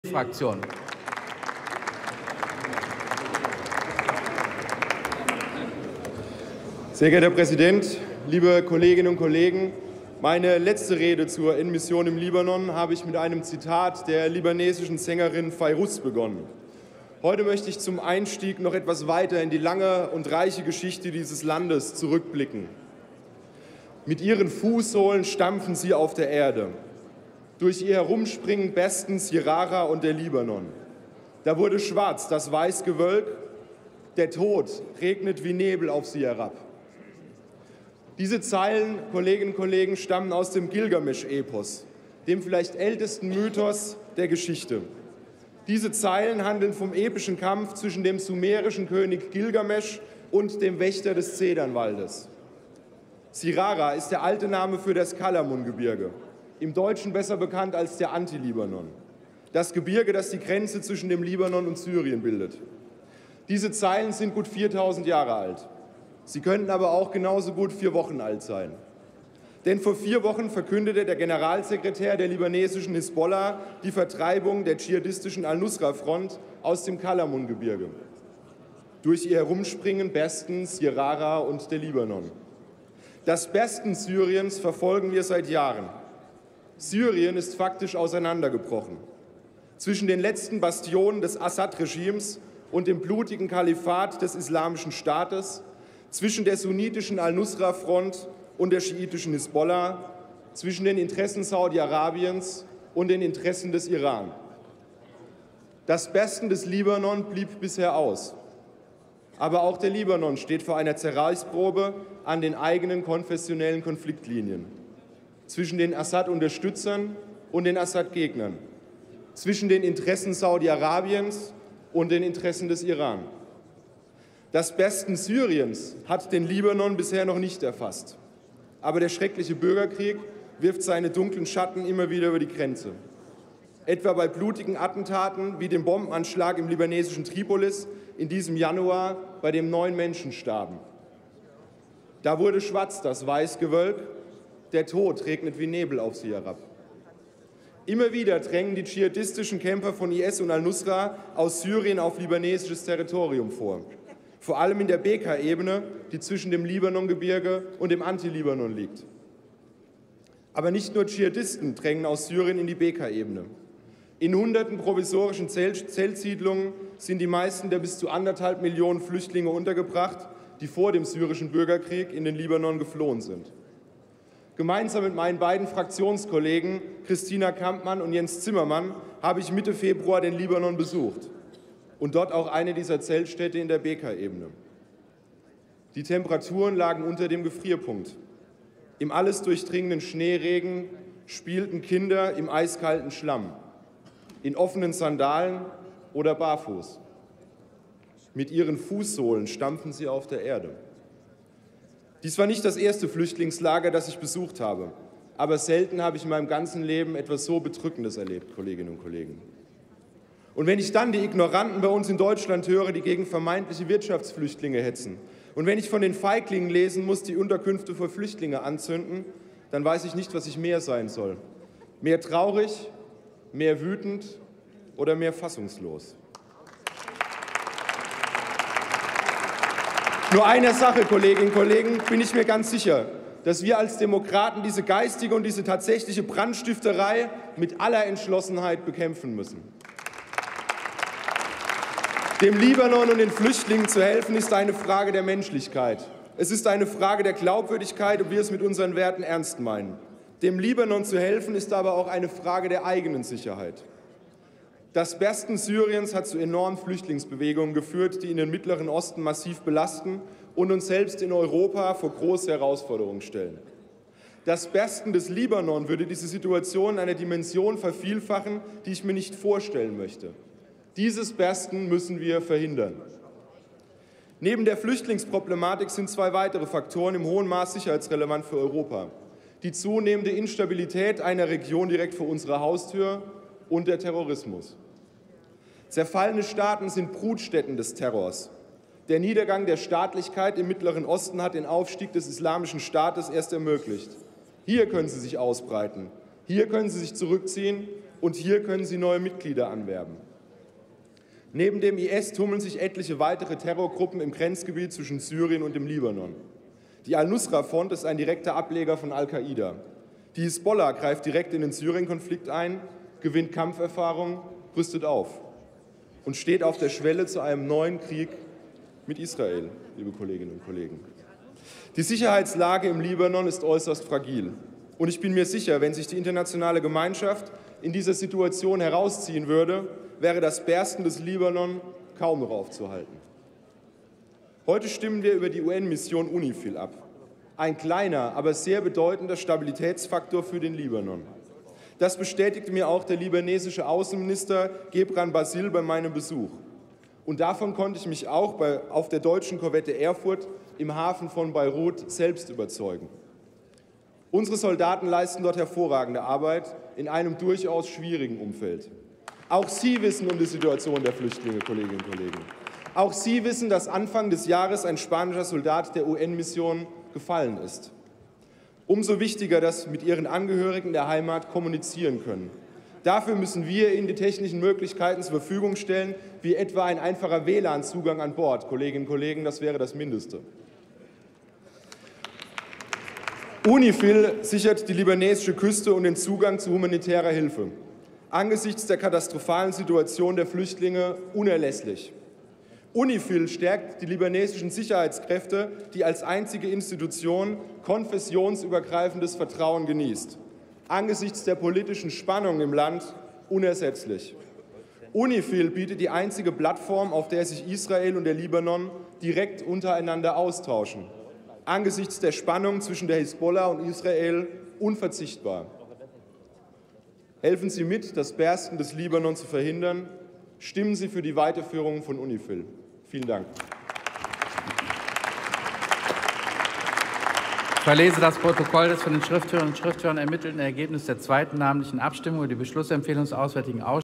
Fraktion. Sehr geehrter Herr Präsident, liebe Kolleginnen und Kollegen! Meine letzte Rede zur In-Mission im Libanon habe ich mit einem Zitat der libanesischen Sängerin Fairuz begonnen. Heute möchte ich zum Einstieg noch etwas weiter in die lange und reiche Geschichte dieses Landes zurückblicken. Mit ihren Fußsohlen stampfen sie auf der Erde. Durch ihr Herumspringen bestens Sirara und der Libanon. Da wurde schwarz das Weißgewölk, der Tod regnet wie Nebel auf sie herab. Diese Zeilen, Kolleginnen und Kollegen, stammen aus dem Gilgamesch-Epos, dem vielleicht ältesten Mythos der Geschichte. Diese Zeilen handeln vom epischen Kampf zwischen dem sumerischen König Gilgamesch und dem Wächter des Zedernwaldes. Sirara ist der alte Name für das Kalamun-Gebirge, im Deutschen besser bekannt als der Anti-Libanon. Das Gebirge, das die Grenze zwischen dem Libanon und Syrien bildet. Diese Zeilen sind gut 4000 Jahre alt. Sie könnten aber auch genauso gut 4 Wochen alt sein. Denn vor 4 Wochen verkündete der Generalsekretär der libanesischen Hisbollah die Vertreibung der dschihadistischen Al-Nusra-Front aus dem Kalamun-Gebirge. Durch ihr Herumspringen bestens Sirara und der Libanon. Das Besten Syriens verfolgen wir seit Jahren. Syrien ist faktisch auseinandergebrochen. Zwischen den letzten Bastionen des Assad-Regimes und dem blutigen Kalifat des Islamischen Staates, zwischen der sunnitischen Al-Nusra-Front und der schiitischen Hisbollah, zwischen den Interessen Saudi-Arabiens und den Interessen des Iran. Das Besten des Libanon blieb bisher aus. Aber auch der Libanon steht vor einer Zerreißprobe an den eigenen konfessionellen Konfliktlinien. Zwischen den Assad-Unterstützern und den Assad-Gegnern, zwischen den Interessen Saudi-Arabiens und den Interessen des Iran. Das Besten Syriens hat den Libanon bisher noch nicht erfasst. Aber der schreckliche Bürgerkrieg wirft seine dunklen Schatten immer wieder über die Grenze. Etwa bei blutigen Attentaten wie dem Bombenanschlag im libanesischen Tripolis in diesem Januar, bei dem 9 Menschen starben. Da wurde schwarz das Weißgewölk, der Tod regnet wie Nebel auf sie herab. Immer wieder drängen die dschihadistischen Kämpfer von IS und Al-Nusra aus Syrien auf libanesisches Territorium vor. Vor allem in der Bekaa-Ebene, die zwischen dem Libanongebirge und dem Anti-Libanon liegt. Aber nicht nur Dschihadisten drängen aus Syrien in die Bekaa-Ebene. In hunderten provisorischen Zeltsiedlungen sind die meisten der bis zu 1,5 Millionen Flüchtlinge untergebracht, die vor dem syrischen Bürgerkrieg in den Libanon geflohen sind. Gemeinsam mit meinen beiden Fraktionskollegen Christina Kampmann und Jens Zimmermann habe ich Mitte Februar den Libanon besucht und dort auch eine dieser Zeltstädte in der Bekaa-Ebene. Die Temperaturen lagen unter dem Gefrierpunkt. Im alles durchdringenden Schneeregen spielten Kinder im eiskalten Schlamm, in offenen Sandalen oder barfuß. Mit ihren Fußsohlen stampfen sie auf der Erde. Dies war nicht das erste Flüchtlingslager, das ich besucht habe. Aber selten habe ich in meinem ganzen Leben etwas so Bedrückendes erlebt, Kolleginnen und Kollegen. Und wenn ich dann die Ignoranten bei uns in Deutschland höre, die gegen vermeintliche Wirtschaftsflüchtlinge hetzen, und wenn ich von den Feiglingen lesen muss, die Unterkünfte für Flüchtlinge anzünden, dann weiß ich nicht, was ich mehr sein soll. Mehr traurig, mehr wütend oder mehr fassungslos. Nur einer Sache, Kolleginnen und Kollegen, bin ich mir ganz sicher, dass wir als Demokraten diese geistige und diese tatsächliche Brandstifterei mit aller Entschlossenheit bekämpfen müssen. Dem Libanon und den Flüchtlingen zu helfen, ist eine Frage der Menschlichkeit. Es ist eine Frage der Glaubwürdigkeit, ob wir es mit unseren Werten ernst meinen. Dem Libanon zu helfen, ist aber auch eine Frage der eigenen Sicherheit. Das Besten Syriens hat zu enormen Flüchtlingsbewegungen geführt, die in den Mittleren Osten massiv belasten und uns selbst in Europa vor große Herausforderungen stellen. Das Besten des Libanon würde diese Situation in einer Dimension vervielfachen, die ich mir nicht vorstellen möchte. Dieses Besten müssen wir verhindern. Neben der Flüchtlingsproblematik sind 2 weitere Faktoren im hohen Maß sicherheitsrelevant für Europa. Die zunehmende Instabilität einer Region direkt vor unserer Haustür und der Terrorismus. Zerfallene Staaten sind Brutstätten des Terrors. Der Niedergang der Staatlichkeit im Mittleren Osten hat den Aufstieg des Islamischen Staates erst ermöglicht. Hier können sie sich ausbreiten, hier können sie sich zurückziehen und hier können sie neue Mitglieder anwerben. Neben dem IS tummeln sich etliche weitere Terrorgruppen im Grenzgebiet zwischen Syrien und dem Libanon. Die Al-Nusra-Front ist ein direkter Ableger von Al-Qaida. Die Hisbollah greift direkt in den Syrien-Konflikt ein, gewinnt Kampferfahrung, rüstet auf und steht auf der Schwelle zu einem neuen Krieg mit Israel, liebe Kolleginnen und Kollegen. Die Sicherheitslage im Libanon ist äußerst fragil. Und ich bin mir sicher, wenn sich die internationale Gemeinschaft in dieser Situation herausziehen würde, wäre das Bersten des Libanon kaum noch aufzuhalten. Heute stimmen wir über die UN-Mission UNIFIL ab. Ein kleiner, aber sehr bedeutender Stabilitätsfaktor für den Libanon. Das bestätigte mir auch der libanesische Außenminister Gebran Basil bei meinem Besuch. Und davon konnte ich mich auch auf der deutschen Korvette Erfurt im Hafen von Beirut selbst überzeugen. Unsere Soldaten leisten dort hervorragende Arbeit in einem durchaus schwierigen Umfeld. Auch Sie wissen um die Situation der Flüchtlinge, Kolleginnen und Kollegen. Auch Sie wissen, dass Anfang des Jahres ein spanischer Soldat der UN-Mission gefallen ist. Umso wichtiger, dass Sie mit Ihren Angehörigen der Heimat kommunizieren können. Dafür müssen wir Ihnen die technischen Möglichkeiten zur Verfügung stellen, wie etwa ein einfacher WLAN-Zugang an Bord. Kolleginnen und Kollegen, das wäre das Mindeste. UNIFIL sichert die libanesische Küste und den Zugang zu humanitärer Hilfe. Angesichts der katastrophalen Situation der Flüchtlinge unerlässlich. UNIFIL stärkt die libanesischen Sicherheitskräfte, die als einzige Institution konfessionsübergreifendes Vertrauen genießt. Angesichts der politischen Spannung im Land unersetzlich. UNIFIL bietet die einzige Plattform, auf der sich Israel und der Libanon direkt untereinander austauschen. Angesichts der Spannung zwischen der Hisbollah und Israel unverzichtbar. Helfen Sie mit, das Bersten des Libanon zu verhindern. Stimmen Sie für die Weiterführung von UNIFIL. Vielen Dank. Ich verlese das Protokoll des von den Schriftführerinnen und Schriftführern ermittelten Ergebnisses der zweiten namentlichen Abstimmung über die Beschlussempfehlung des Auswärtigen Ausschusses.